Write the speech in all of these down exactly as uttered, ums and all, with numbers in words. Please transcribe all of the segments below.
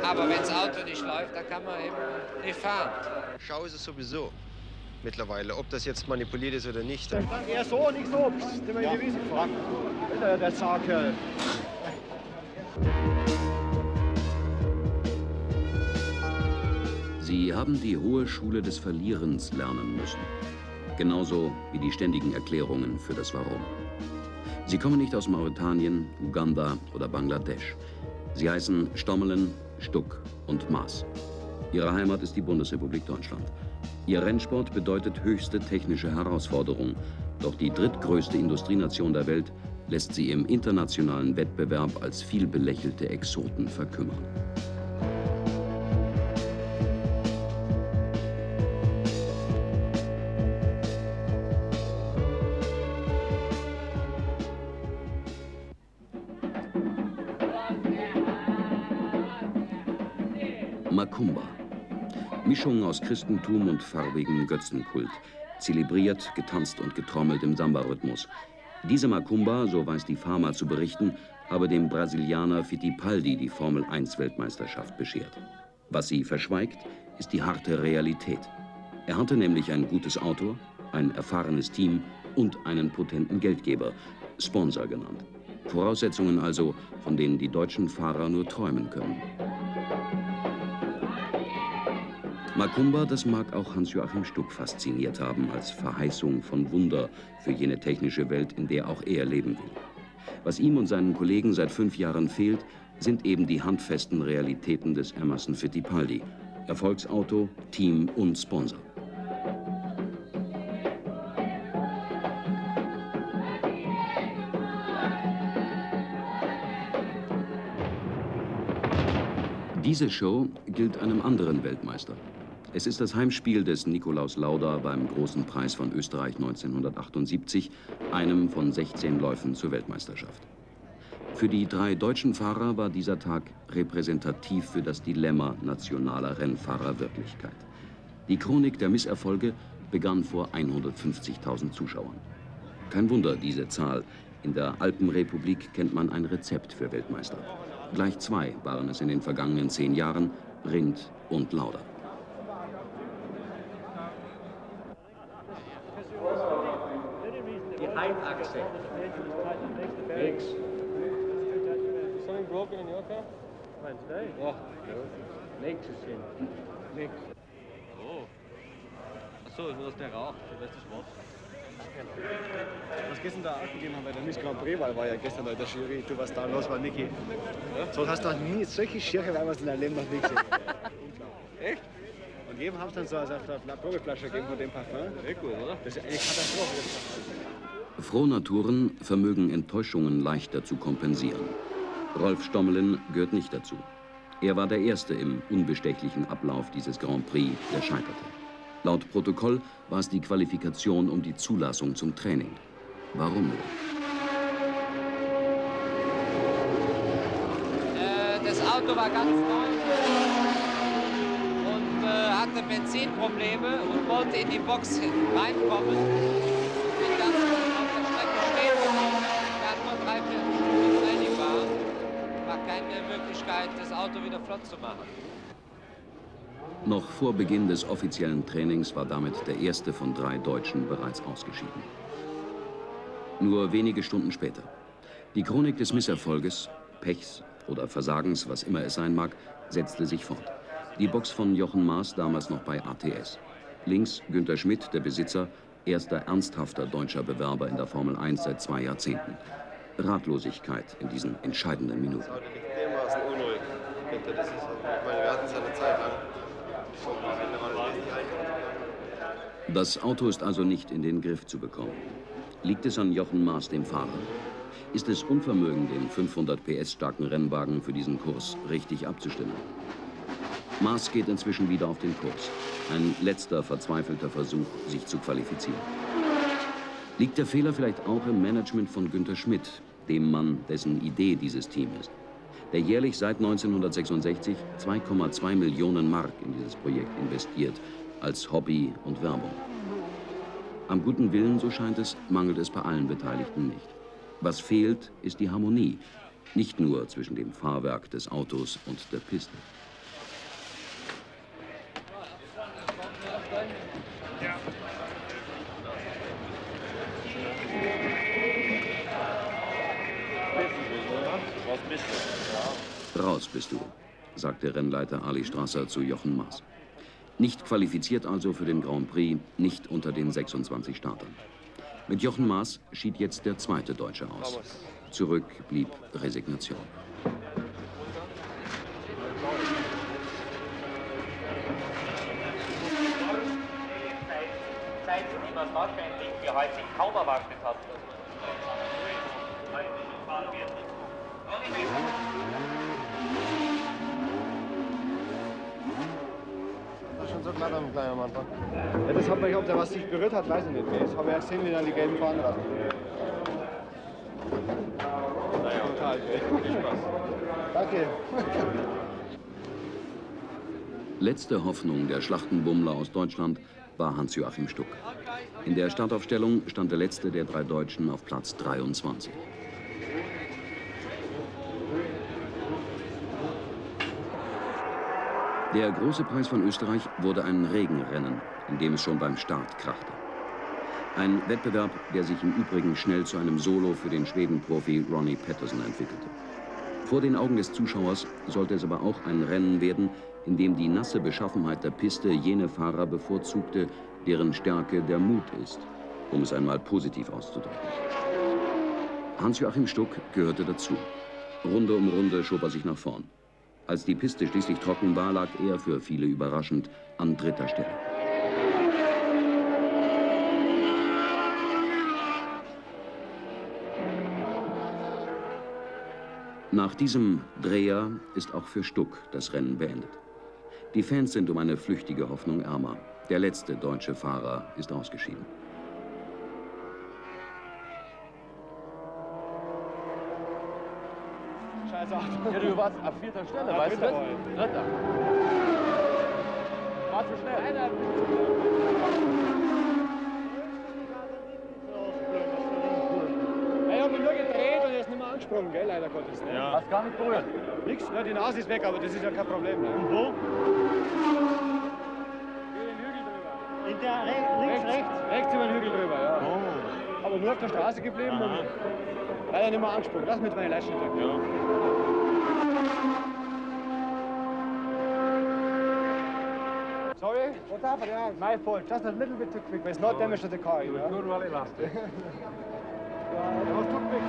Aber wenn das Auto nicht läuft, dann kann man eben nicht fahren. Schau ist es sowieso mittlerweile, ob das jetzt manipuliert ist oder nicht. Dann eher so, nicht so. Psst, immer in die Wiese gefahren. Der, der Saukerl. Sie haben die hohe Schule des Verlierens lernen müssen. Genauso wie die ständigen Erklärungen für das Warum. Sie kommen nicht aus Mauretanien, Uganda oder Bangladesch. Sie heißen Stommelen, Stuck und Maas. Ihre Heimat ist die Bundesrepublik Deutschland. Ihr Rennsport bedeutet höchste technische Herausforderung. Doch die drittgrößte Industrienation der Welt lässt sie im internationalen Wettbewerb als vielbelächelte Exoten verkümmern. Macumba. Mischung aus Christentum und farbigem Götzenkult. Zelebriert, getanzt und getrommelt im Samba-Rhythmus. Diese Macumba, so weiß die Fama zu berichten, habe dem Brasilianer Fittipaldi die Formel eins Weltmeisterschaft beschert. Was sie verschweigt, ist die harte Realität. Er hatte nämlich ein gutes Auto, ein erfahrenes Team und einen potenten Geldgeber, Sponsor genannt. Voraussetzungen also, von denen die deutschen Fahrer nur träumen können. Macumba, das mag auch Hans-Joachim Stuck fasziniert haben, als Verheißung von Wunder für jene technische Welt, in der auch er leben will. Was ihm und seinen Kollegen seit fünf Jahren fehlt, sind eben die handfesten Realitäten des Emerson Fittipaldi. Erfolgsauto, Team und Sponsor. Diese Show gilt einem anderen Weltmeister. Es ist das Heimspiel des Nikolaus Lauda beim Großen Preis von Österreich neunzehnhundertachtundsiebzig, einem von sechzehn Läufen zur Weltmeisterschaft. Für die drei deutschen Fahrer war dieser Tag repräsentativ für das Dilemma nationaler Rennfahrerwirklichkeit. Die Chronik der Misserfolge begann vor hundertfünfzigtausend Zuschauern. Kein Wunder, diese Zahl. In der Alpenrepublik kennt man ein Rezept für Weltmeister. Gleich zwei waren es in den vergangenen zehn Jahren, Rindt und Lauda. Die Halbachse. Nix. Something broken in your car? Ja. Nix ist hin. Nix. Oh. Achso, nur dass der raucht. Du weißt das was? Was gestern da ausgegeben haben bei der Miss Grand Prix, weil war ja gestern da in der Jury. Du warst da los, war Niki. Ja? So hast du noch nie solche Schirche, weil man es in deinem Leben noch nie gesehen hat. Echt? Und jedem haben sie dann so eine Probeflasche gegeben von dem Parfum. Sehr gut, oder? Das ist eine Katastrophe. Frohnaturen vermögen Enttäuschungen leichter zu kompensieren. Rolf Stommelen gehört nicht dazu. Er war der Erste im unbestechlichen Ablauf dieses Grand Prix, der scheiterte. Laut Protokoll war es die Qualifikation um die Zulassung zum Training. Warum nur? Äh, das Auto war ganz neu und äh, hatte Benzinprobleme und wollte in die Box reinkommen. Bin ganz auf der Strecke stehen geblieben, da nur drei, vier Stunden Training war. War keine Möglichkeit, das Auto wieder flott zu machen. Noch vor Beginn des offiziellen Trainings war damit der erste von drei Deutschen bereits ausgeschieden. Nur wenige Stunden später. Die Chronik des Misserfolges, Pechs oder Versagens, was immer es sein mag, setzte sich fort. Die Box von Jochen Maas, damals noch bei A T S. Links Günther Schmidt, der Besitzer, erster ernsthafter deutscher Bewerber in der Formel eins seit zwei Jahrzehnten. Ratlosigkeit in diesen entscheidenden Minuten. Das Auto liegt dermaßen unruhig. Das ist, ich meine, wir hatten es eine Zeit lang. Das Auto ist also nicht in den Griff zu bekommen. Liegt es an Jochen Maas, dem Fahrer? Ist es Unvermögen, den fünfhundert P S starken Rennwagen für diesen Kurs richtig abzustimmen? Maas geht inzwischen wieder auf den Kurs. Ein letzter verzweifelter Versuch, sich zu qualifizieren. Liegt der Fehler vielleicht auch im Management von Günther Schmidt, dem Mann, dessen Idee dieses Team ist? Der jährlich seit neunzehnhundertsechsundsechzig zwei Komma zwei Millionen Mark in dieses Projekt investiert, als Hobby und Werbung. Am guten Willen, so scheint es, mangelt es bei allen Beteiligten nicht. Was fehlt, ist die Harmonie, nicht nur zwischen dem Fahrwerk des Autos und der Piste. Raus bist du, sagte Rennleiter Ali Strasser zu Jochen Mass. Nicht qualifiziert also für den Grand Prix, nicht unter den sechsundzwanzig Startern. Mit Jochen Mass schied jetzt der zweite Deutsche aus. Zurück blieb Resignation. Zeit, die man wahrscheinlich für heute kaum erwartet hat. Das ist schon so glatt am kleinen am Anfang. Ja, das hat mich, ob der was sich berührt hat, weiß ich nicht mehr. Das habe ich ja gesehen, wie dann die gelben Fahnen raus. Naja, total. Viel Spaß. Danke. Letzte Hoffnung der Schlachtenbummler aus Deutschland war Hans-Joachim Stuck. In der Startaufstellung stand der letzte der drei Deutschen auf Platz dreiundzwanzig. Der große Preis von Österreich wurde ein Regenrennen, in dem es schon beim Start krachte. Ein Wettbewerb, der sich im Übrigen schnell zu einem Solo für den Schwedenprofi Ronnie Peterson entwickelte. Vor den Augen des Zuschauers sollte es aber auch ein Rennen werden, in dem die nasse Beschaffenheit der Piste jene Fahrer bevorzugte, deren Stärke der Mut ist, um es einmal positiv auszudrücken. Hans-Joachim Stuck gehörte dazu. Runde um Runde schob er sich nach vorn. Als die Piste schließlich trocken war, lag er für viele überraschend an dritter Stelle. Nach diesem Dreher ist auch für Stuck das Rennen beendet. Die Fans sind um eine flüchtige Hoffnung ärmer. Der letzte deutsche Fahrer ist ausgeschieden. Scheiße. Ja, du warst auf vierter Stelle, Ja, weißt du? Dritter war Dritter. War zu schnell. Ich habe mich nur gedreht und er ist nicht mehr angesprungen, gell, leider Gottes. Ne? Ja. Hast gar nicht berührt. Nix, ja, die Nase ist weg, aber das ist ja kein Problem. Ne? Und wo? In der Re links, rechts, rechts, rechts über den Hügel drüber, ja. Oh. Aber nur auf der Straße geblieben. Und leider nicht mehr angesprungen. Das mit meinen Leisten. Ja. Sorry, what happened? Yeah, my fault. Just a little bit too quick, but it's not damage to the car. You know? Good rally last day. Yeah, it was too quick.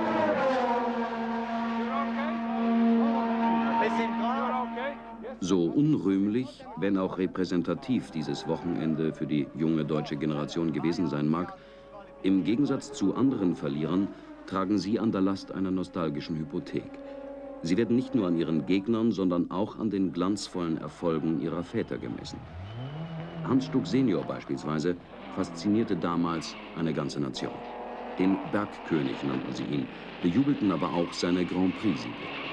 So unrühmlich, wenn auch repräsentativ dieses Wochenende für die junge deutsche Generation gewesen sein mag, im Gegensatz zu anderen Verlierern tragen sie an der Last einer nostalgischen Hypothek. Sie werden nicht nur an ihren Gegnern, sondern auch an den glanzvollen Erfolgen ihrer Väter gemessen. Hans Stuck Senior beispielsweise faszinierte damals eine ganze Nation. Den Bergkönig nannten sie ihn, bejubelten aber auch seine Grand Prix-Siege.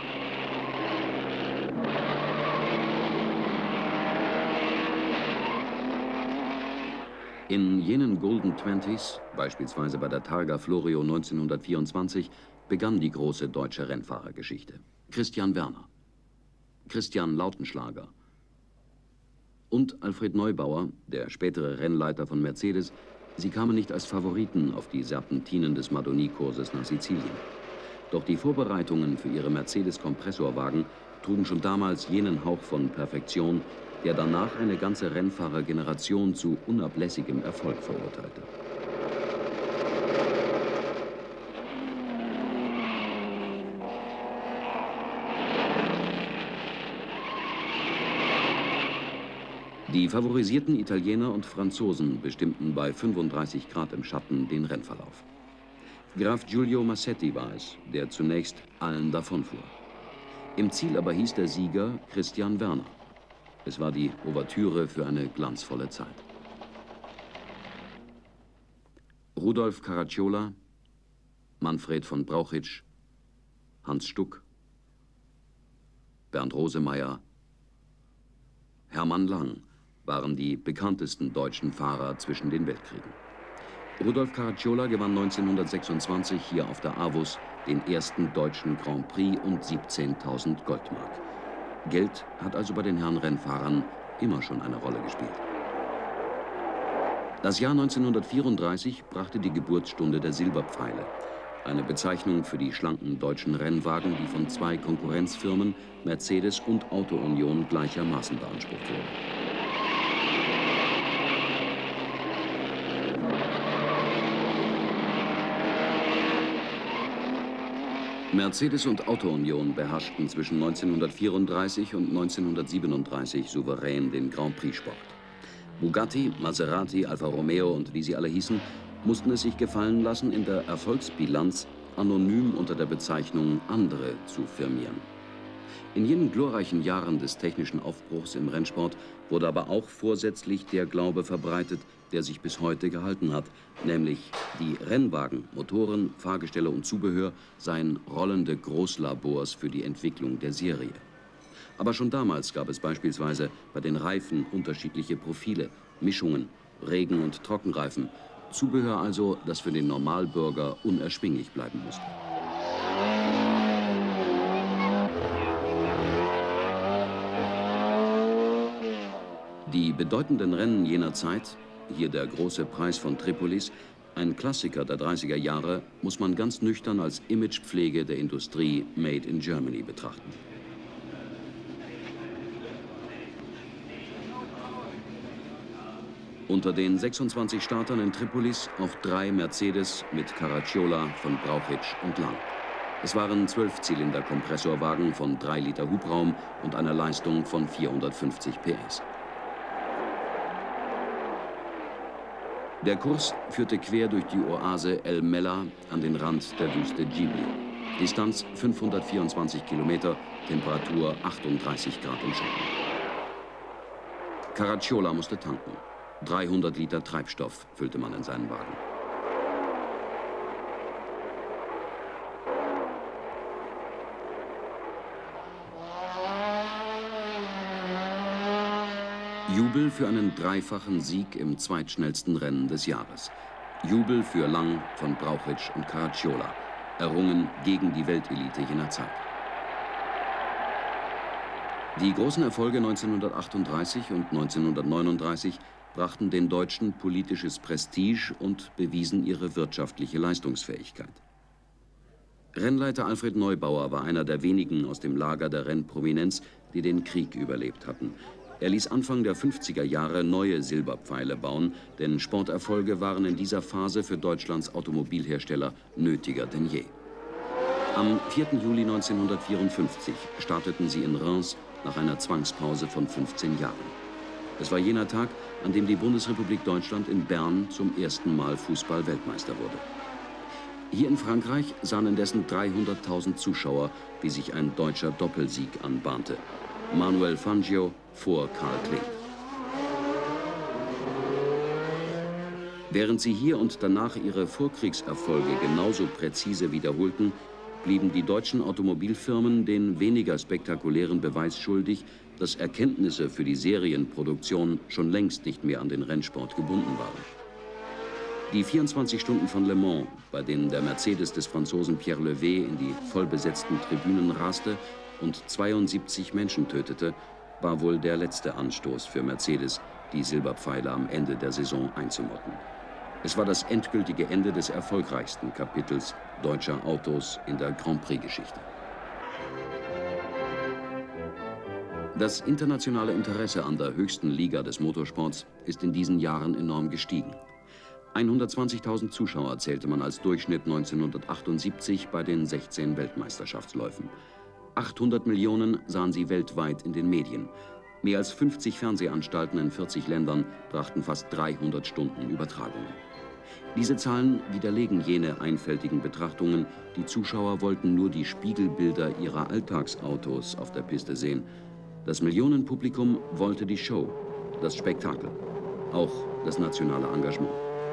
In jenen Golden Twenties, beispielsweise bei der Targa Florio neunzehnhundertvierundzwanzig, begann die große deutsche Rennfahrergeschichte. Christian Werner, Christian Lautenschlager und Alfred Neubauer, der spätere Rennleiter von Mercedes, sie kamen nicht als Favoriten auf die Serpentinen des Madoni-Kurses nach Sizilien. Doch die Vorbereitungen für ihre Mercedes-Kompressorwagen trugen schon damals jenen Hauch von Perfektion, der danach eine ganze Rennfahrergeneration zu unablässigem Erfolg verurteilte. Die favorisierten Italiener und Franzosen bestimmten bei fünfunddreißig Grad im Schatten den Rennverlauf. Graf Giulio Massetti war es, der zunächst allen davonfuhr. Im Ziel aber hieß der Sieger Christian Werner. Es war die Ouvertüre für eine glanzvolle Zeit. Rudolf Caracciola, Manfred von Brauchitsch, Hans Stuck, Bernd Rosemeyer, Hermann Lang waren die bekanntesten deutschen Fahrer zwischen den Weltkriegen. Rudolf Caracciola gewann neunzehnhundertsechsundzwanzig hier auf der Avus den ersten deutschen Grand Prix und siebzehntausend Goldmark. Geld hat also bei den Herrenrennfahrern immer schon eine Rolle gespielt. Das Jahr neunzehnhundertvierunddreißig brachte die Geburtsstunde der Silberpfeile. eine Bezeichnung für die schlanken deutschen Rennwagen, die von zwei Konkurrenzfirmen, Mercedes und Auto Union, gleichermaßen beansprucht wurden. Mercedes und Auto Union beherrschten zwischen neunzehnhundertvierunddreißig und neunzehnhundertsiebenunddreißig souverän den Grand Prix-Sport. Bugatti, Maserati, Alfa Romeo und wie sie alle hießen, mussten es sich gefallen lassen, in der Erfolgsbilanz anonym unter der Bezeichnung andere zu firmieren. In jenen glorreichen Jahren des technischen Aufbruchs im Rennsport wurde aber auch vorsätzlich der Glaube verbreitet, der sich bis heute gehalten hat, nämlich die Rennwagen, Motoren, Fahrgestelle und Zubehör seien rollende Großlabors für die Entwicklung der Serie. Aber schon damals gab es beispielsweise bei den Reifen unterschiedliche Profile, Mischungen, Regen- und Trockenreifen, Zubehör also, das für den Normalbürger unerschwinglich bleiben musste. Die bedeutenden Rennen jener Zeit, hier der große Preis von Tripolis, ein Klassiker der dreißiger Jahre, muss man ganz nüchtern als Imagepflege der Industrie Made in Germany betrachten. Unter den sechsundzwanzig Startern in Tripolis auch drei Mercedes mit Caracciola von Brauchitsch und Lang. Es waren Zwölfzylinder-Kompressorwagen von drei Liter Hubraum und einer Leistung von vierhundertfünfzig P S. Der Kurs führte quer durch die Oase El Mella an den Rand der Wüste Giblio. Distanz fünfhundertvierundzwanzig Kilometer, Temperatur achtunddreißig Grad im Schatten. Caracciola musste tanken. dreihundert Liter Treibstoff füllte man in seinen Wagen. Jubel für einen dreifachen Sieg im zweitschnellsten Rennen des Jahres. Jubel für Lang, von Brauchitsch und Caracciola, errungen gegen die Weltelite jener Zeit. Die großen Erfolge neunzehnhundertachtunddreißig und neunzehnhundertneununddreißig brachten den Deutschen politisches Prestige und bewiesen ihre wirtschaftliche Leistungsfähigkeit. Rennleiter Alfred Neubauer war einer der wenigen aus dem Lager der Rennprominenz, die den Krieg überlebt hatten. Er ließ Anfang der fünfziger Jahre neue Silberpfeile bauen, denn Sporterfolge waren in dieser Phase für Deutschlands Automobilhersteller nötiger denn je. Am vierten Juli neunzehnhundertvierundfünfzig starteten sie in Reims nach einer Zwangspause von fünfzehn Jahren. Es war jener Tag, an dem die Bundesrepublik Deutschland in Bern zum ersten Mal Fußball-Weltmeister wurde. Hier in Frankreich sahen indessen dreihunderttausend Zuschauer, wie sich ein deutscher Doppelsieg anbahnte. Manuel Fangio vor Karl Kling. Während sie hier und danach ihre Vorkriegserfolge genauso präzise wiederholten, blieben die deutschen Automobilfirmen den weniger spektakulären Beweis schuldig, dass Erkenntnisse für die Serienproduktion schon längst nicht mehr an den Rennsport gebunden waren. Die vierundzwanzig Stunden von Le Mans, bei denen der Mercedes des Franzosen Pierre Levé in die vollbesetzten Tribünen raste und zweiundsiebzig Menschen tötete, war wohl der letzte Anstoß für Mercedes, die Silberpfeile am Ende der Saison einzumotten. Es war das endgültige Ende des erfolgreichsten Kapitels deutscher Autos in der Grand Prix-Geschichte. Das internationale Interesse an der höchsten Liga des Motorsports ist in diesen Jahren enorm gestiegen. hundertzwanzigtausend Zuschauer zählte man als Durchschnitt neunzehnhundertachtundsiebzig bei den sechzehn Weltmeisterschaftsläufen. achthundert Millionen sahen sie weltweit in den Medien. Mehr als fünfzig Fernsehanstalten in vierzig Ländern brachten fast dreihundert Stunden Übertragungen. Diese Zahlen widerlegen jene einfältigen Betrachtungen, die Zuschauer wollten nur die Spiegelbilder ihrer Alltagsautos auf der Piste sehen. Das Millionenpublikum wollte die Show, das Spektakel, auch das nationale Engagement.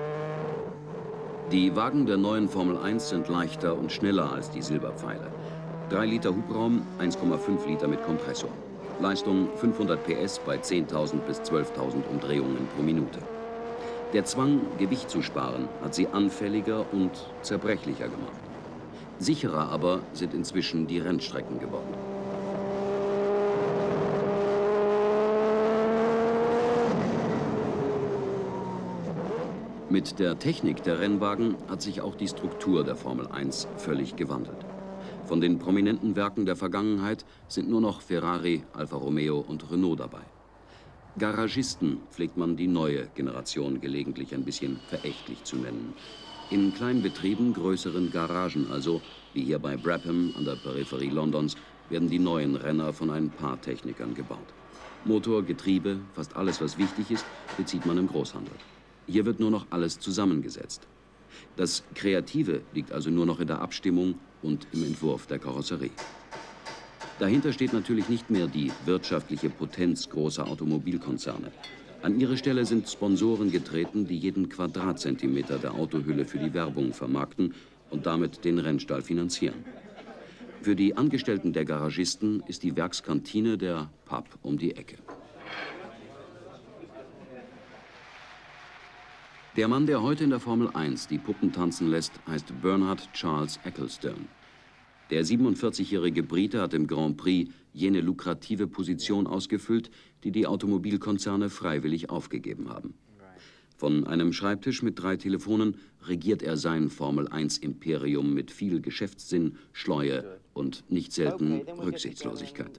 Die Wagen der neuen Formel eins sind leichter und schneller als die Silberpfeile. drei Liter Hubraum, eins Komma fünf Liter mit Kompressor. Leistung fünfhundert P S bei zehntausend bis zwölftausend Umdrehungen pro Minute. Der Zwang, Gewicht zu sparen, hat sie anfälliger und zerbrechlicher gemacht. Sicherer aber sind inzwischen die Rennstrecken geworden. Mit der Technik der Rennwagen hat sich auch die Struktur der Formel eins völlig gewandelt. Von den prominenten Werken der Vergangenheit sind nur noch Ferrari, Alfa Romeo und Renault dabei. Garagisten pflegt man die neue Generation gelegentlich ein bisschen verächtlich zu nennen. In kleinen Betrieben, größeren Garagen also, wie hier bei Brabham an der Peripherie Londons, werden die neuen Renner von ein paar Technikern gebaut. Motor, Getriebe, fast alles, was wichtig ist, bezieht man im Großhandel. Hier wird nur noch alles zusammengesetzt. Das Kreative liegt also nur noch in der Abstimmung und im Entwurf der Karosserie. Dahinter steht natürlich nicht mehr die wirtschaftliche Potenz großer Automobilkonzerne. An ihre Stelle sind Sponsoren getreten, die jeden Quadratzentimeter der Autohülle für die Werbung vermarkten und damit den Rennstall finanzieren. Für die Angestellten der Garagisten ist die Werkskantine der Pub um die Ecke. Der Mann, der heute in der Formel eins die Puppen tanzen lässt, heißt Bernard Charles Ecclestone. Der siebenundvierzigjährige Brite hat im Grand Prix jene lukrative Position ausgefüllt, die die Automobilkonzerne freiwillig aufgegeben haben. Von einem Schreibtisch mit drei Telefonen regiert er sein Formel eins Imperium mit viel Geschäftssinn, Schleue und nicht selten Rücksichtslosigkeit.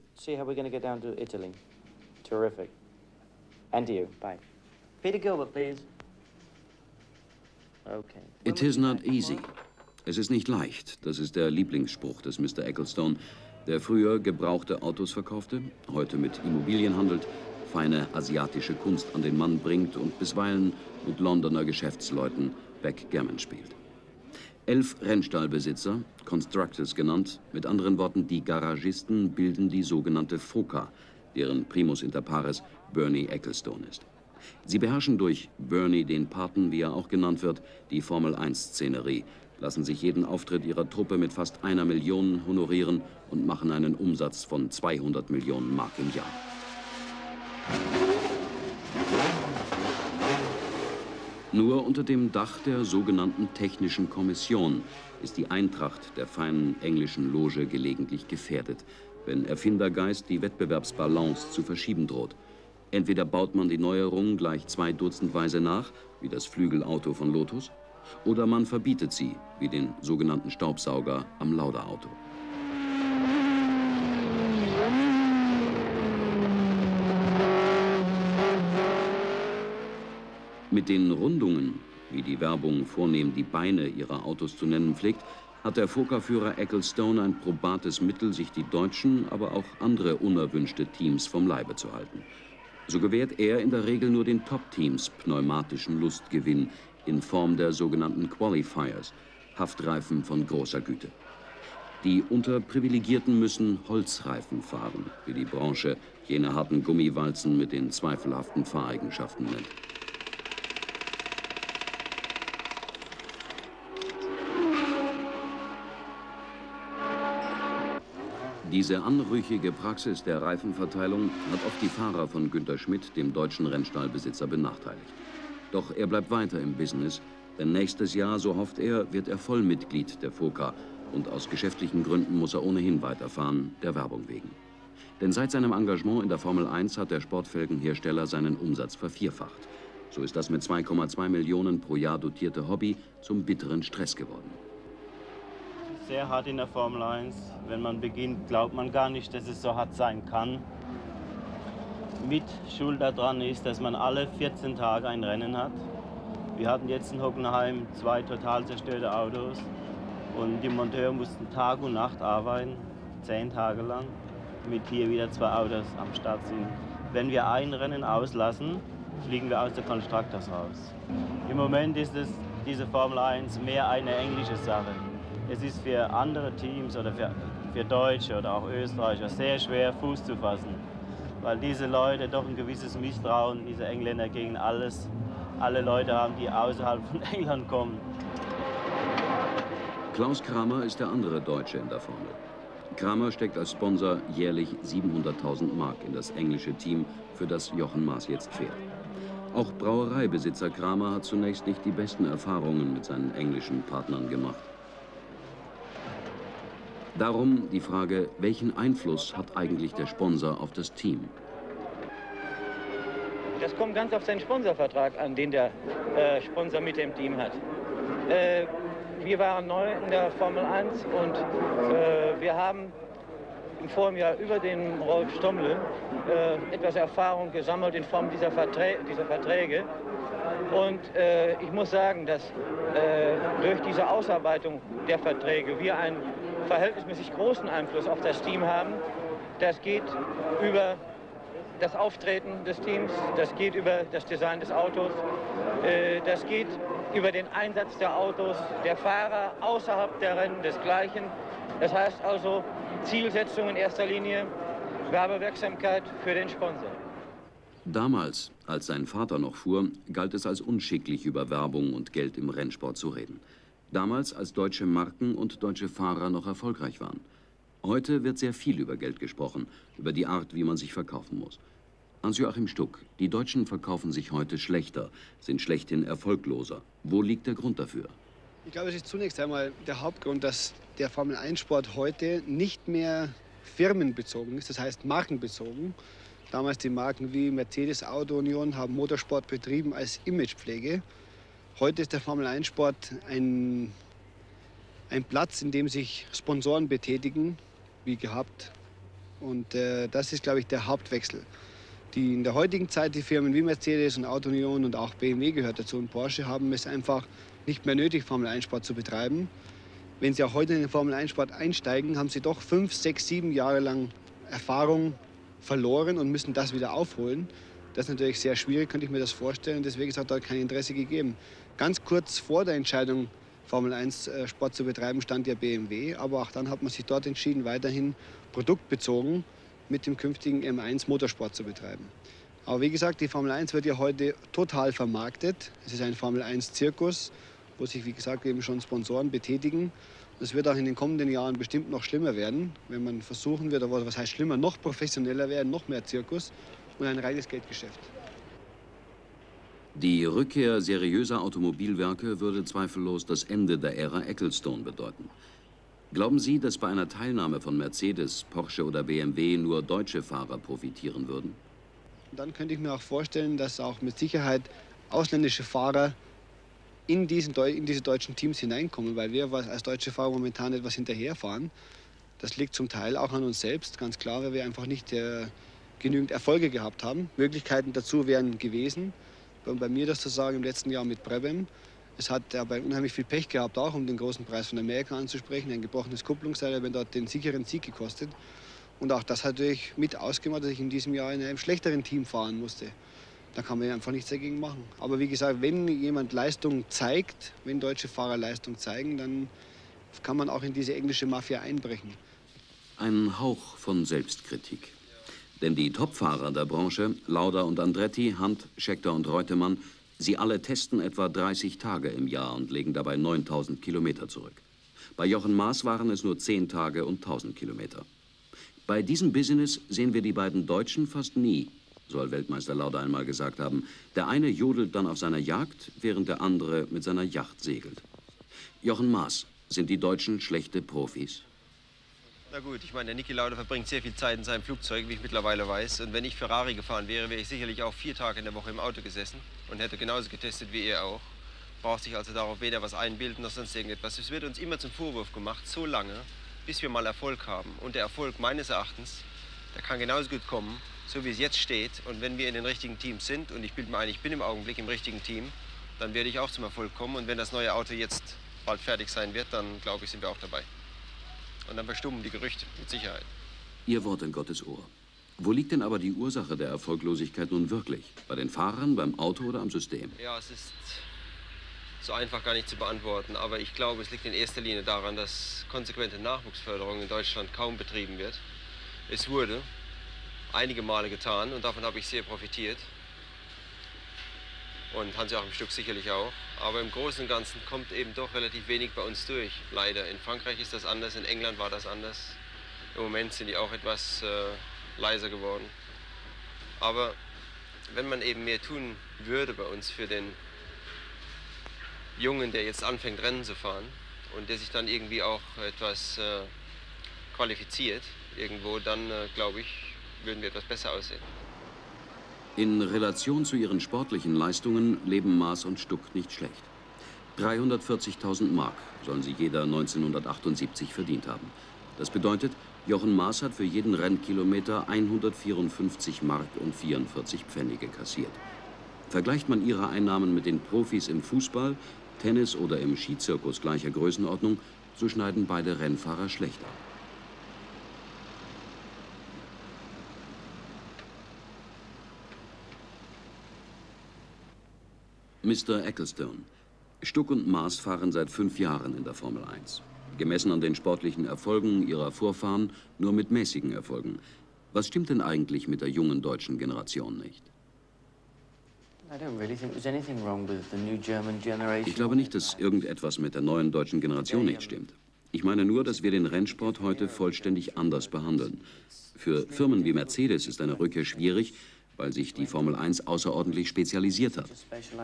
It is not easy. Es ist nicht leicht, das ist der Lieblingsspruch des Mister Ecclestone, der früher gebrauchte Autos verkaufte, heute mit Immobilien handelt, feine asiatische Kunst an den Mann bringt und bisweilen mit Londoner Geschäftsleuten Backgammon spielt. Elf Rennstallbesitzer, Constructors genannt, mit anderen Worten die Garagisten, bilden die sogenannte FOCA, deren Primus inter pares Bernie Ecclestone ist. Sie beherrschen durch Bernie den Paten, wie er auch genannt wird, die Formel eins Szenerie, lassen sich jeden Auftritt ihrer Truppe mit fast einer Million honorieren und machen einen Umsatz von zweihundert Millionen Mark im Jahr. Nur unter dem Dach der sogenannten Technischen Kommission ist die Eintracht der feinen englischen Loge gelegentlich gefährdet, wenn Erfindergeist die Wettbewerbsbalance zu verschieben droht. Entweder baut man die Neuerungen gleich zwei Dutzendweise nach, wie das Flügelauto von Lotus, oder man verbietet sie, wie den sogenannten Staubsauger am Lauda-Auto. Mit den Rundungen, wie die Werbung vornehm die Beine ihrer Autos zu nennen pflegt, hat der FOCA-Führer Ecclestone ein probates Mittel, sich die deutschen, aber auch andere unerwünschte Teams vom Leibe zu halten. So gewährt er in der Regel nur den Top-Teams pneumatischen Lustgewinn in Form der sogenannten Qualifiers, Haftreifen von großer Güte. Die Unterprivilegierten müssen Holzreifen fahren, wie die Branche jene harten Gummiwalzen mit den zweifelhaften Fahreigenschaften nennt. Diese anrüchige Praxis der Reifenverteilung hat oft die Fahrer von Günter Schmidt, dem deutschen Rennstallbesitzer, benachteiligt. Doch er bleibt weiter im Business, denn nächstes Jahr, so hofft er, wird er Vollmitglied der FOCA und aus geschäftlichen Gründen muss er ohnehin weiterfahren, der Werbung wegen. Denn seit seinem Engagement in der Formel eins hat der Sportfelgenhersteller seinen Umsatz vervierfacht. So ist das mit zwei Komma zwei Millionen pro Jahr dotierte Hobby zum bitteren Stress geworden. Sehr hart in der Formel eins. Wenn man beginnt, glaubt man gar nicht, dass es so hart sein kann. Mit Schuld daran ist, dass man alle vierzehn Tage ein Rennen hat. Wir hatten jetzt in Hockenheim zwei total zerstörte Autos und die Monteure mussten Tag und Nacht arbeiten, zehn Tage lang, damit hier wieder zwei Autos am Start sind. Wenn wir ein Rennen auslassen, fliegen wir aus der Constructors raus. Im Moment ist es, diese Formel eins mehr eine englische Sache. Es ist für andere Teams oder für, für Deutsche oder auch Österreicher sehr schwer, Fuß zu fassen, weil diese Leute doch ein gewisses Misstrauen, diese Engländer, gegen alles, alle Leute haben, die außerhalb von England kommen. Klaus Kramer ist der andere Deutsche in der Formel. Kramer steckt als Sponsor jährlich siebenhunderttausend Mark in das englische Team, für das Jochen Mass jetzt fährt. Auch Brauereibesitzer Kramer hat zunächst nicht die besten Erfahrungen mit seinen englischen Partnern gemacht. Darum die Frage, welchen Einfluss hat eigentlich der Sponsor auf das Team? das kommt ganz auf seinen Sponsorvertrag an, den der äh, Sponsor mit dem Team hat. Äh, wir waren neu in der Formel eins und äh, wir haben im Vorjahr über den Rolf Stommle äh, etwas Erfahrung gesammelt in Form dieser, Verträ dieser Verträge. Und äh, ich muss sagen, dass äh, durch diese Ausarbeitung der Verträge wir einen verhältnismäßig großen Einfluss auf das Team haben. Das geht über das Auftreten des Teams, das geht über das Design des Autos, äh, das geht über den Einsatz der Autos, der Fahrer außerhalb der Rennen desgleichen. Das heißt also Zielsetzung in erster Linie, Werbewirksamkeit für den Sponsor. Damals, als sein Vater noch fuhr, galt es als unschicklich, über Werbung und Geld im Rennsport zu reden. Damals, als deutsche Marken und deutsche Fahrer noch erfolgreich waren. Heute wird sehr viel über Geld gesprochen, über die Art, wie man sich verkaufen muss. Hans-Joachim Stuck, die Deutschen verkaufen sich heute schlechter, sind schlechthin erfolgloser. Wo liegt der Grund dafür? Ich glaube, es ist zunächst einmal der Hauptgrund, dass der Formel eins Sport heute nicht mehr firmenbezogen ist, das heißt markenbezogen. Damals die Marken wie Mercedes, Auto, Union haben Motorsport betrieben als Imagepflege. Heute ist der Formel eins Sport ein, ein Platz, in dem sich Sponsoren betätigen, wie gehabt. Und äh, das ist, glaube ich, der Hauptwechsel. Die in der heutigen Zeit, die Firmen wie Mercedes und Auto Union und auch B M W gehört dazu und Porsche, haben es einfach nicht mehr nötig, Formel eins Sport zu betreiben. Wenn sie auch heute in den Formel eins Sport einsteigen, haben sie doch fünf, sechs, sieben Jahre lang Erfahrung verloren und müssen das wieder aufholen. Das ist natürlich sehr schwierig, könnte ich mir das vorstellen. Deswegen ist auch dort kein Interesse gegeben. Ganz kurz vor der Entscheidung, Formel eins Sport zu betreiben, stand ja B M W. Aber auch dann hat man sich dort entschieden, weiterhin produktbezogen mit dem künftigen M eins Motorsport zu betreiben. Aber wie gesagt, die Formel eins wird ja heute total vermarktet. Es ist ein Formel eins Zirkus, wo sich, wie gesagt, eben schon Sponsoren betätigen. Es wird auch in den kommenden Jahren bestimmt noch schlimmer werden, wenn man versuchen wird, oder was heißt schlimmer, noch professioneller werden, noch mehr Zirkus und ein reines Geldgeschäft. Die Rückkehr seriöser Automobilwerke würde zweifellos das Ende der Ära Ecclestone bedeuten. Glauben Sie, dass bei einer Teilnahme von Mercedes, Porsche oder B M W nur deutsche Fahrer profitieren würden? Dann könnte ich mir auch vorstellen, dass auch mit Sicherheit ausländische Fahrer in, diesen, in diese deutschen Teams hineinkommen, weil wir als deutsche Fahrer momentan etwas hinterherfahren. Das liegt zum Teil auch an uns selbst, ganz klar, weil wir einfach nicht äh, genügend Erfolge gehabt haben. Möglichkeiten dazu wären gewesen, bei mir das zu sagen, im letzten Jahr mit Brabham. Es hat aber unheimlich viel Pech gehabt, auch um den großen Preis von Amerika anzusprechen. Ein gebrochenes Kupplungsseil, wenn dort den sicheren Sieg gekostet. Und auch das hat natürlich mit ausgemacht, dass ich in diesem Jahr in einem schlechteren Team fahren musste. Da kann man einfach nichts dagegen machen. Aber wie gesagt, wenn jemand Leistung zeigt, wenn deutsche Fahrer Leistung zeigen, dann kann man auch in diese englische Mafia einbrechen. Ein Hauch von Selbstkritik. Denn die Topfahrer der Branche, Lauda und Andretti, Hunt, Scheckter und Reutemann, sie alle testen etwa dreißig Tage im Jahr und legen dabei neuntausend Kilometer zurück. Bei Jochen Maas waren es nur zehn Tage und tausend Kilometer. Bei diesem Business sehen wir die beiden Deutschen fast nie, soll Weltmeister Lauda einmal gesagt haben. Der eine jodelt dann auf seiner Jagd, während der andere mit seiner Yacht segelt. Jochen Maas, sind die Deutschen schlechte Profis? Na gut, ich meine, der Niki Lauda verbringt sehr viel Zeit in seinem Flugzeug, wie ich mittlerweile weiß. Und wenn ich Ferrari gefahren wäre, wäre ich sicherlich auch vier Tage in der Woche im Auto gesessen und hätte genauso getestet wie er auch. Braucht sich also darauf weder was einbilden noch sonst irgendetwas. Es wird uns immer zum Vorwurf gemacht, so lange, bis wir mal Erfolg haben. Und der Erfolg meines Erachtens, der kann genauso gut kommen, so wie es jetzt steht. Und wenn wir in den richtigen Teams sind, und ich bilde mir ein, ich bin im Augenblick im richtigen Team, dann werde ich auch zum Erfolg kommen. Und wenn das neue Auto jetzt bald fertig sein wird, dann glaube ich, sind wir auch dabei. Und dann verstummen die Gerüchte, mit Sicherheit. Ihr Wort in Gottes Ohr. Wo liegt denn aber die Ursache der Erfolglosigkeit nun wirklich? Bei den Fahrern, beim Auto oder am System? Ja, es ist so einfach gar nicht zu beantworten. Aber ich glaube, es liegt in erster Linie daran, dass konsequente Nachwuchsförderung in Deutschland kaum betrieben wird. Es wurde einige Male getan und davon habe ich sehr profitiert. Und Hans-Joachim Stuck sicherlich auch. Aber im Großen und Ganzen kommt eben doch relativ wenig bei uns durch, leider. In Frankreich ist das anders, in England war das anders. Im Moment sind die auch etwas äh, leiser geworden. Aber wenn man eben mehr tun würde bei uns für den Jungen, der jetzt anfängt, Rennen zu fahren und der sich dann irgendwie auch etwas äh, qualifiziert irgendwo, dann, äh, glaube ich, würden wir etwas besser aussehen. In Relation zu ihren sportlichen Leistungen leben Maas und Stuck nicht schlecht. dreihundertvierzigtausend Mark sollen sie jeder neunzehnhundertachtundsiebzig verdient haben. Das bedeutet, Jochen Maas hat für jeden Rennkilometer hundertvierundfünfzig Mark und vierundvierzig Pfennige kassiert. Vergleicht man ihre Einnahmen mit den Profis im Fußball, Tennis oder im Skizirkus gleicher Größenordnung, so schneiden beide Rennfahrer schlechter. Mister Ecclestone. Stuck und Maas fahren seit fünf Jahren in der Formel eins. Gemessen an den sportlichen Erfolgen ihrer Vorfahren nur mit mäßigen Erfolgen. Was stimmt denn eigentlich mit der jungen deutschen Generation nicht? Ich glaube nicht, dass irgendetwas mit der neuen deutschen Generation nicht stimmt. Ich meine nur, dass wir den Rennsport heute vollständig anders behandeln. Für Firmen wie Mercedes ist eine Rückkehr schwierig, weil sich die Formel eins außerordentlich spezialisiert hat.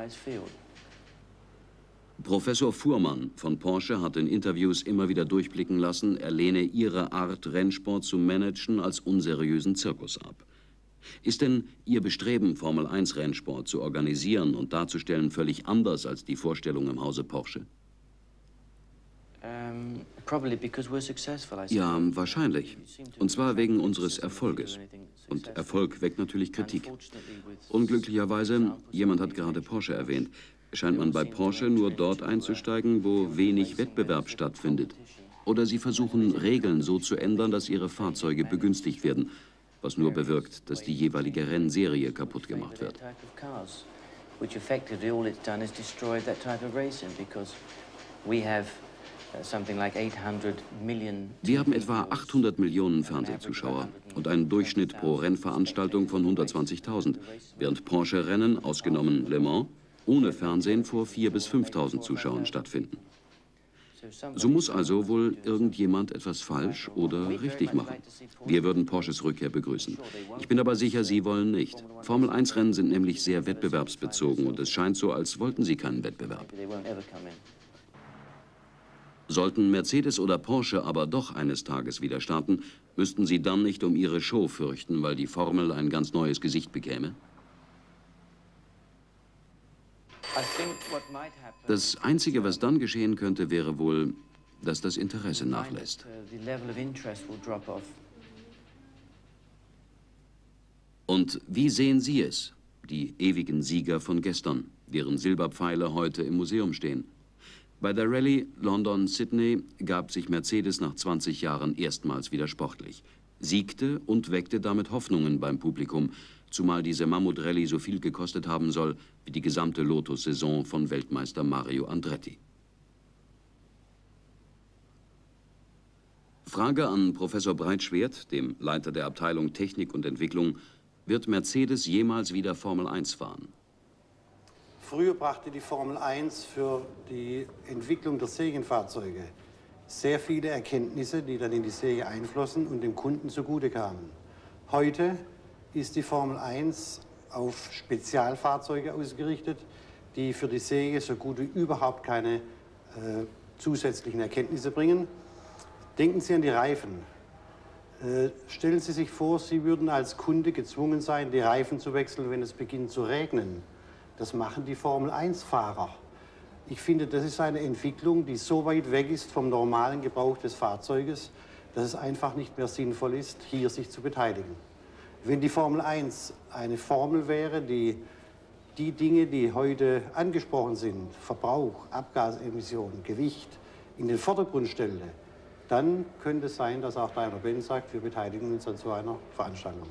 Professor Fuhrmann von Porsche hat in Interviews immer wieder durchblicken lassen, er lehne ihre Art, Rennsport zu managen, als unseriösen Zirkus ab. Ist denn Ihr Bestreben, Formel eins Rennsport zu organisieren und darzustellen, völlig anders als die Vorstellung im Hause Porsche? Ja, wahrscheinlich. Und zwar wegen unseres Erfolges. Und Erfolg weckt natürlich Kritik. Unglücklicherweise, jemand hat gerade Porsche erwähnt, scheint man bei Porsche nur dort einzusteigen, wo wenig Wettbewerb stattfindet. Oder sie versuchen, Regeln so zu ändern, dass ihre Fahrzeuge begünstigt werden, was nur bewirkt, dass die jeweilige Rennserie kaputt gemacht wird. Wir haben etwa achthundert Millionen Fernsehzuschauer und einen Durchschnitt pro Rennveranstaltung von hundertzwanzigtausend, während Porsche-Rennen, ausgenommen Le Mans, ohne Fernsehen vor viertausend bis fünftausend Zuschauern stattfinden. So muss also wohl irgendjemand etwas falsch oder richtig machen. Wir würden Porsches Rückkehr begrüßen. Ich bin aber sicher, Sie wollen nicht. Formel eins Rennen sind nämlich sehr wettbewerbsbezogen und es scheint so, als wollten Sie keinen Wettbewerb. Sollten Mercedes oder Porsche aber doch eines Tages wieder starten, müssten Sie dann nicht um Ihre Show fürchten, weil die Formel ein ganz neues Gesicht bekäme? Das Einzige, was dann geschehen könnte, wäre wohl, dass das Interesse nachlässt. Und wie sehen Sie es, die ewigen Sieger von gestern, deren Silberpfeile heute im Museum stehen? Bei der Rallye London-Sydney gab sich Mercedes nach zwanzig Jahren erstmals wieder sportlich, siegte und weckte damit Hoffnungen beim Publikum, zumal diese Mammut-Rallye so viel gekostet haben soll wie die gesamte Lotus-Saison von Weltmeister Mario Andretti. Frage an Professor Breitschwert, dem Leiter der Abteilung Technik und Entwicklung: Wird Mercedes jemals wieder Formel eins fahren? Früher brachte die Formel eins für die Entwicklung der Serienfahrzeuge sehr viele Erkenntnisse, die dann in die Serie einflossen und dem Kunden zugute kamen. Heute ist die Formel eins auf Spezialfahrzeuge ausgerichtet, die für die Serie so gut wie überhaupt keine äh, zusätzlichen Erkenntnisse bringen. Denken Sie an die Reifen. Äh, stellen Sie sich vor, Sie würden als Kunde gezwungen sein, die Reifen zu wechseln, wenn es beginnt zu regnen. Das machen die Formel eins Fahrer. Ich finde, das ist eine Entwicklung, die so weit weg ist vom normalen Gebrauch des Fahrzeuges, dass es einfach nicht mehr sinnvoll ist, hier sich zu beteiligen. Wenn die Formel eins eine Formel wäre, die die Dinge, die heute angesprochen sind, Verbrauch, Abgasemissionen, Gewicht, in den Vordergrund stellte, dann könnte es sein, dass auch Daimler-Benz sagt, wir beteiligen uns an so einer Veranstaltung.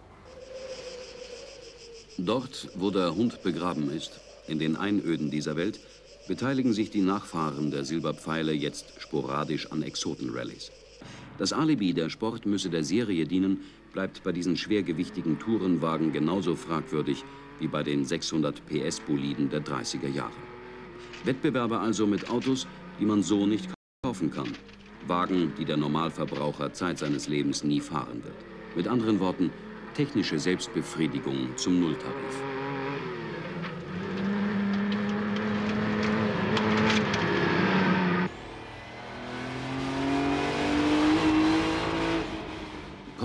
Dort, wo der Hund begraben ist, in den Einöden dieser Welt, beteiligen sich die Nachfahren der Silberpfeile jetzt sporadisch an Exoten-Rallyes. Das Alibi, der Sport müsse der Serie dienen, bleibt bei diesen schwergewichtigen Tourenwagen genauso fragwürdig wie bei den sechshundert P S Boliden der dreißiger Jahre. Wettbewerbe also mit Autos, die man so nicht kaufen kann. Wagen, die der Normalverbraucher Zeit seines Lebens nie fahren wird. Mit anderen Worten, technische Selbstbefriedigung zum Nulltarif.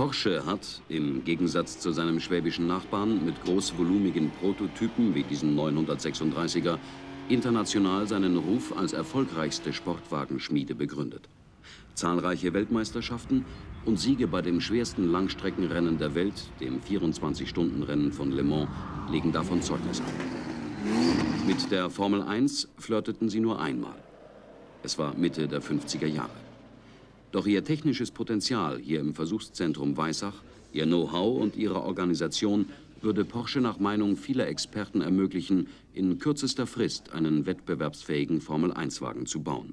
Porsche hat, im Gegensatz zu seinem schwäbischen Nachbarn mit großvolumigen Prototypen wie diesem neunhundertsechsunddreißiger, international seinen Ruf als erfolgreichste Sportwagenschmiede begründet. Zahlreiche Weltmeisterschaften und Siege bei dem schwersten Langstreckenrennen der Welt, dem vierundzwanzig-Stunden-Rennen von Le Mans, legen davon Zeugnis ab. Mit der Formel eins flirteten sie nur einmal. Es war Mitte der fünfziger Jahre. Doch ihr technisches Potenzial hier im Versuchszentrum Weissach, ihr Know-how und ihre Organisation würde Porsche nach Meinung vieler Experten ermöglichen, in kürzester Frist einen wettbewerbsfähigen Formel eins Wagen zu bauen.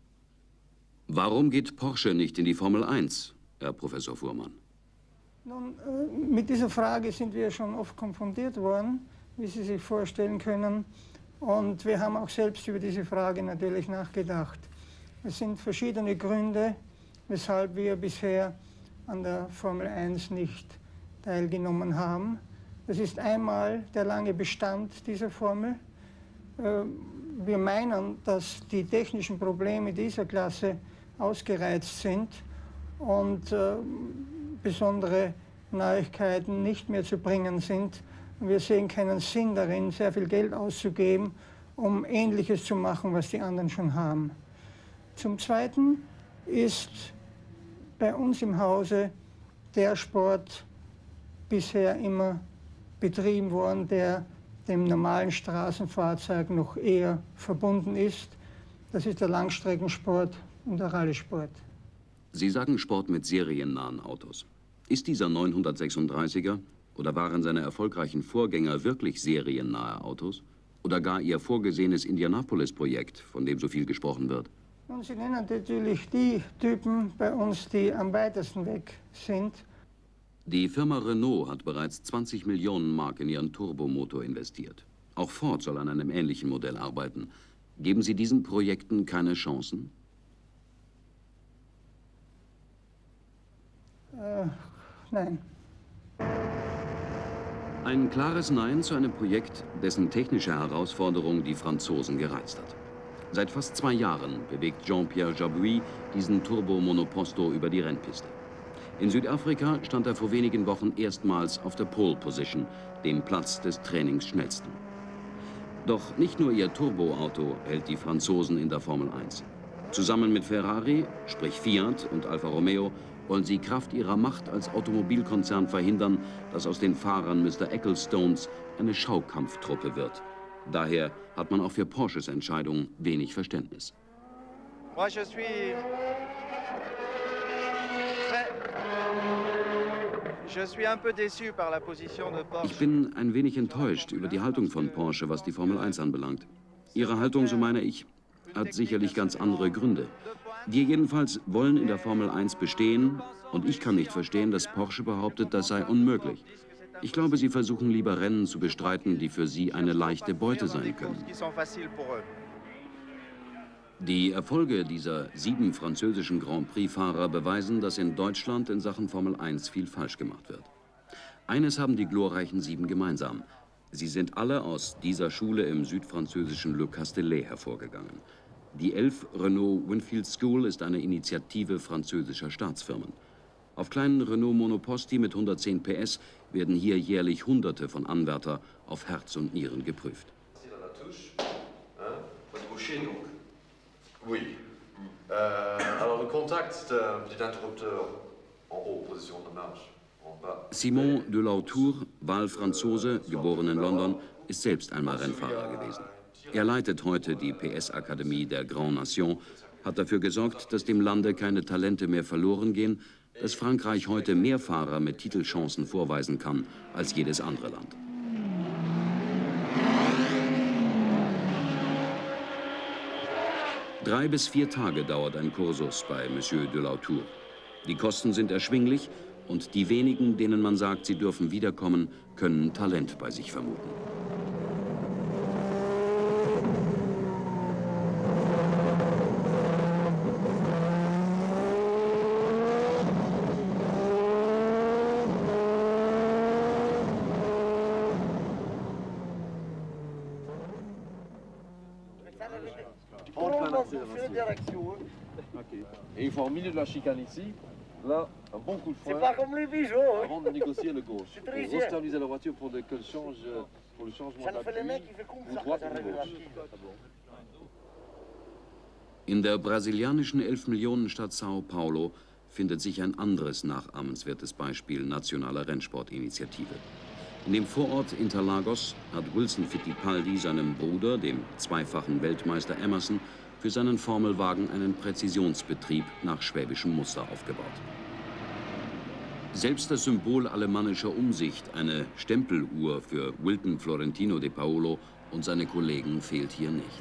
Warum geht Porsche nicht in die Formel eins, Herr Professor Fuhrmann? Nun, mit dieser Frage sind wir schon oft konfrontiert worden, wie Sie sich vorstellen können. Und wir haben auch selbst über diese Frage natürlich nachgedacht. Es sind verschiedene Gründe, weshalb wir bisher an der Formel eins nicht teilgenommen haben. Das ist einmal der lange Bestand dieser Formel. Wir meinen, dass die technischen Probleme dieser Klasse ausgereizt sind und äh, besondere Neuigkeiten nicht mehr zu bringen sind. Wir sehen keinen Sinn darin, sehr viel Geld auszugeben, um Ähnliches zu machen, was die anderen schon haben. Zum Zweiten ist bei uns im Hause der Sport bisher immer betrieben worden, der dem normalen Straßenfahrzeug noch eher verbunden ist. Das ist der Langstreckensport und der Rallye-Sport. Sie sagen Sport mit seriennahen Autos. Ist dieser neunhundertsechsunddreißiger oder waren seine erfolgreichen Vorgänger wirklich seriennahe Autos? Oder gar Ihr vorgesehenes Indianapolis-Projekt, von dem so viel gesprochen wird? Nun, Sie nennen natürlich die Typen bei uns, die am weitesten weg sind. Die Firma Renault hat bereits zwanzig Millionen Mark in ihren Turbomotor investiert. Auch Ford soll an einem ähnlichen Modell arbeiten. Geben Sie diesen Projekten keine Chancen? Äh, nein. Ein klares Nein zu einem Projekt, dessen technische Herausforderung die Franzosen gereizt hat. Seit fast zwei Jahren bewegt Jean-Pierre Jabouille diesen Turbo-Monoposto über die Rennpiste. In Südafrika stand er vor wenigen Wochen erstmals auf der Pole Position, dem Platz des Trainingsschnellsten. Doch nicht nur ihr Turboauto hält die Franzosen in der Formel eins. Zusammen mit Ferrari, sprich Fiat und Alfa Romeo, wollen sie Kraft ihrer Macht als Automobilkonzern verhindern, dass aus den Fahrern Mister Ecclestones eine Schaukampftruppe wird. Daher hat man auch für Porsches Entscheidung wenig Verständnis. Moi, je suis Ich bin ein wenig enttäuscht über die Haltung von Porsche, was die Formel eins anbelangt. Ihre Haltung, so meine ich, hat sicherlich ganz andere Gründe. Wir jedenfalls wollen in der Formel eins bestehen und ich kann nicht verstehen, dass Porsche behauptet, das sei unmöglich. Ich glaube, sie versuchen lieber Rennen zu bestreiten, die für sie eine leichte Beute sein können. Die Erfolge dieser sieben französischen Grand Prix-Fahrer beweisen, dass in Deutschland in Sachen Formel eins viel falsch gemacht wird. Eines haben die glorreichen Sieben gemeinsam. Sie sind alle aus dieser Schule im südfranzösischen Le Castellet hervorgegangen. Die elf Renault Winfield School ist eine Initiative französischer Staatsfirmen. Auf kleinen Renault Monoposti mit hundertzehn P S werden hier jährlich Hunderte von Anwärter auf Herz und Nieren geprüft. Oui. Euh, alors le contact, c'est un petit interrupteur en haut, position de marche. Simon de Lautour, Wahlfranzose, geboren in London, ist selbst einmal Rennfahrer gewesen. Er leitet heute die P S-Akademie der Grand Nation, hat dafür gesorgt, dass dem Lande keine Talente mehr verloren gehen, dass Frankreich heute mehr Fahrer mit Titelchancen vorweisen kann als jedes andere Land. Drei bis vier Tage dauert ein Kursus bei Monsieur de Lautour. Die Kosten sind erschwinglich und die wenigen, denen man sagt, sie dürfen wiederkommen, können Talent bei sich vermuten. Et il faut au milieu de la chicane ici. Là, Un bon coup de C'est frein pas comme les bijoux. avant de négocier le gauche. C'est Pour très cher. restabiliser la voiture pour le- qu'elle change, euh, pour le changement Ça ne fait le d'appui, mec qui fait comme ou ça, droite ça ou règle la gauche. In der brasilianischen elf Millionen Stadt Sao Paulo findet sich ein anderes nachahmenswertes Beispiel nationaler Rennsportinitiative. In dem Vorort Interlagos hat Wilson Fittipaldi seinem Bruder, dem zweifachen Weltmeister Emerson, für seinen Formelwagen einen Präzisionsbetrieb nach schwäbischem Muster aufgebaut. Selbst das Symbol alemannischer Umsicht, eine Stempeluhr für Wilton Florentino de Paolo und seine Kollegen, fehlt hier nicht.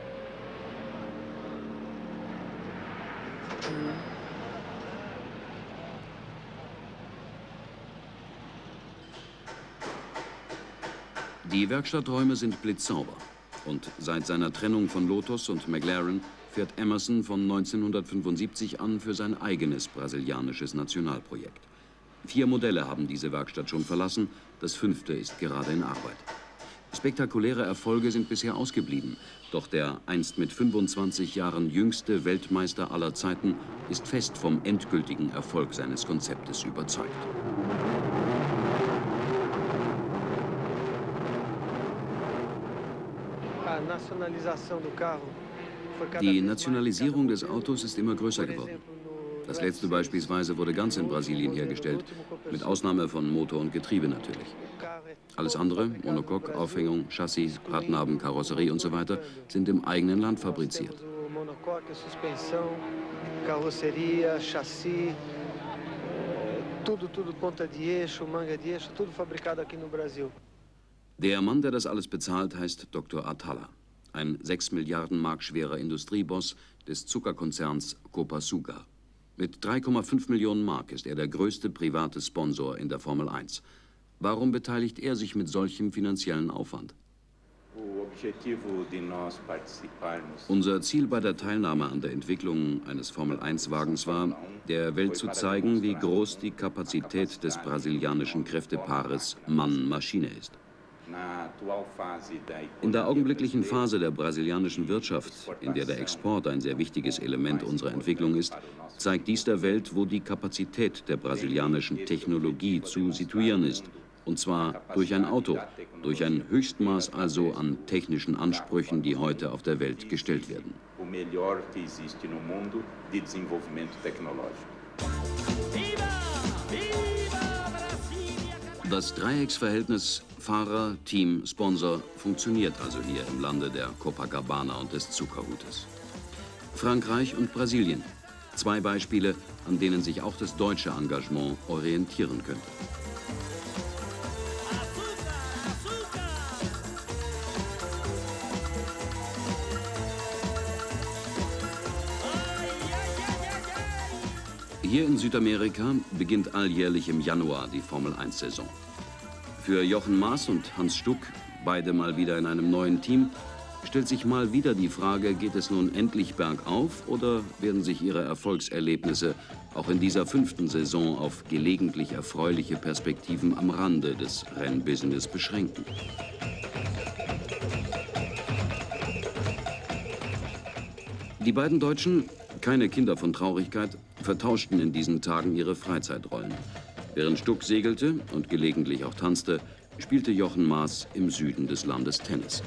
Die Werkstatträume sind blitzsauber. Und seit seiner Trennung von Lotus und McLaren fährt Emerson von neunzehnhundertfünfundsiebzig an für sein eigenes brasilianisches Nationalprojekt. Vier Modelle haben diese Werkstatt schon verlassen, das fünfte ist gerade in Arbeit. Spektakuläre Erfolge sind bisher ausgeblieben, doch der einst mit fünfundzwanzig Jahren jüngste Weltmeister aller Zeiten ist fest vom endgültigen Erfolg seines Konzeptes überzeugt. Die Nationalisierung des Autos ist immer größer geworden. Das letzte beispielsweise wurde ganz in Brasilien hergestellt, mit Ausnahme von Motor und Getriebe natürlich. Alles andere, Monocoque, Aufhängung, Chassis, Radnaben, Karosserie und so weiter, sind im eigenen Land fabriziert. Carroceria, chassi, tudo, tudo, ponta de eixo, manga de eixo, tudo fabricado aqui no Brasil. Der Mann, der das alles bezahlt, heißt Doktor Atala, ein sechs Milliarden Mark schwerer Industrieboss des Zuckerkonzerns Copa-Sugar. Mit drei Komma fünf Millionen Mark ist er der größte private Sponsor in der Formel eins. Warum beteiligt er sich mit solchem finanziellen Aufwand? Unser Ziel bei der Teilnahme an der Entwicklung eines Formel eins Wagens war, der Welt zu zeigen, wie groß die Kapazität des brasilianischen Kräftepaares Mann-Maschine ist. In der augenblicklichen Phase der brasilianischen Wirtschaft, in der der Export ein sehr wichtiges Element unserer Entwicklung ist, zeigt dies der Welt, wo die Kapazität der brasilianischen Technologie zu situieren ist. Und zwar durch ein Auto, durch ein Höchstmaß also an technischen Ansprüchen, die heute auf der Welt gestellt werden. Das Dreiecksverhältnis Fahrer, Team, Sponsor funktioniert also hier im Lande der Copacabana und des Zuckerhutes. Frankreich und Brasilien, zwei Beispiele, an denen sich auch das deutsche Engagement orientieren könnte. Hier in Südamerika beginnt alljährlich im Januar die Formel eins Saison. Für Jochen Mass und Hans Stuck, beide mal wieder in einem neuen Team, stellt sich mal wieder die Frage, geht es nun endlich bergauf oder werden sich ihre Erfolgserlebnisse auch in dieser fünften Saison auf gelegentlich erfreuliche Perspektiven am Rande des Rennbusiness beschränken? Die beiden Deutschen, keine Kinder von Traurigkeit, vertauschten in diesen Tagen ihre Freizeitrollen. Während Stuck segelte und gelegentlich auch tanzte, spielte Jochen Mass im Süden des Landes Tennis.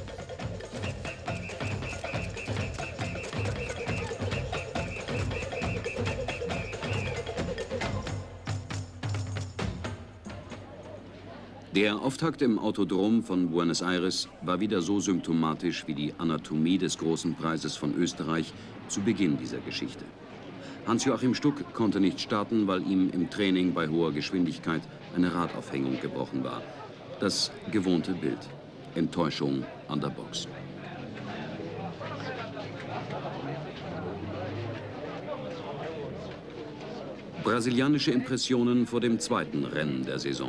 Der Auftakt im Autodrom von Buenos Aires war wieder so symptomatisch wie die Anatomie des Großen Preises von Österreich zu Beginn dieser Geschichte. Hans-Joachim Stuck konnte nicht starten, weil ihm im Training bei hoher Geschwindigkeit eine Radaufhängung gebrochen war. Das gewohnte Bild. Enttäuschung an der Box. Brasilianische Impressionen vor dem zweiten Rennen der Saison.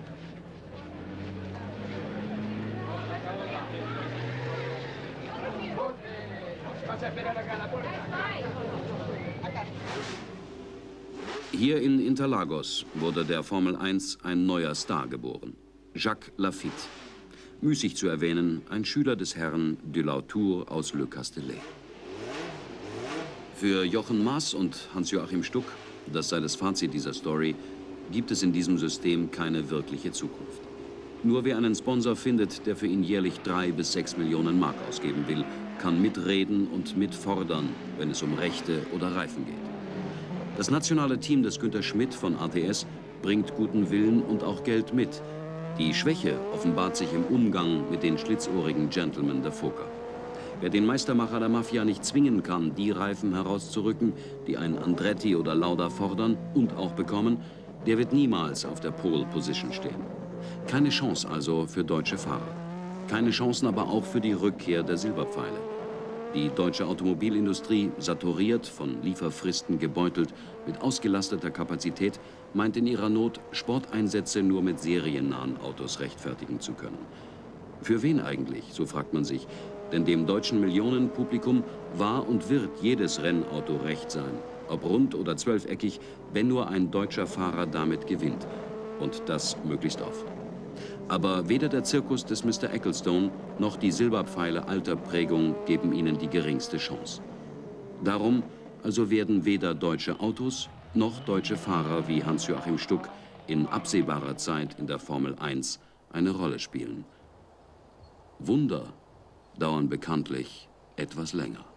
Hier in Interlagos wurde der Formel eins ein neuer Star geboren. Jacques Laffite. Müßig zu erwähnen, ein Schüler des Herrn Delautour aus Le Castellet. Für Jochen Mass und Hans-Joachim Stuck Das sei das Fazit dieser Story, gibt es in diesem System keine wirkliche Zukunft. Nur wer einen Sponsor findet, der für ihn jährlich drei bis sechs Millionen Mark ausgeben will, kann mitreden und mitfordern, wenn es um Rechte oder Reifen geht. Das nationale Team des Günter Schmidt von A T S bringt guten Willen und auch Geld mit. Die Schwäche offenbart sich im Umgang mit den schlitzohrigen Gentlemen der Fokker. Wer den Meistermacher der Mafia nicht zwingen kann, die Reifen herauszurücken, die ein Andretti oder Lauda fordern und auch bekommen, der wird niemals auf der Pole Position stehen. Keine Chance also für deutsche Fahrer. Keine Chancen aber auch für die Rückkehr der Silberpfeile. Die deutsche Automobilindustrie, saturiert, von Lieferfristen gebeutelt, mit ausgelasteter Kapazität, meint in ihrer Not, Sporteinsätze nur mit seriennahen Autos rechtfertigen zu können. Für wen eigentlich, so fragt man sich, denn dem deutschen Millionenpublikum war und wird jedes Rennauto recht sein, ob rund oder zwölfeckig, wenn nur ein deutscher Fahrer damit gewinnt. Und das möglichst oft. Aber weder der Zirkus des Mister Ecclestone noch die Silberpfeile alter Prägung geben ihnen die geringste Chance. Darum also werden weder deutsche Autos noch deutsche Fahrer wie Hans-Joachim Stuck in absehbarer Zeit in der Formel eins eine Rolle spielen. Wunder dauern bekanntlich etwas länger.